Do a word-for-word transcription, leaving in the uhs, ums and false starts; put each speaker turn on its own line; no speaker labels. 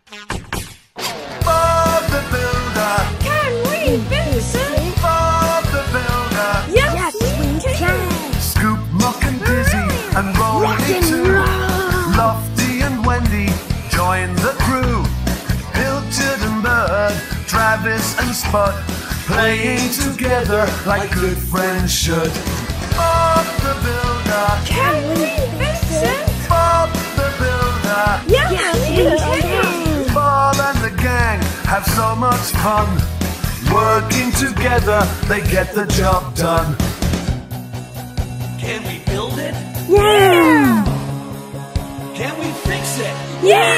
Bob the Builder.
Can we fix it?
Bob the Builder.
Yes,
Yes,
we
we
can.
can.
Scoop, Muck and Dizzy and Rolly
Rock and
too.
roll.
Lofty and Wendy join the crew. Pilchard and Bird, Travis and Spud, playing together like good friends should. Bob the Builder.
Can we fix it?
Bob the Builder.
Yes,
Yes,
we
we
can.
can.
Bob and the gang have so much fun. Working together, they get the job done.
Can we build it?
Yeah.
Can we fix it?
Yeah!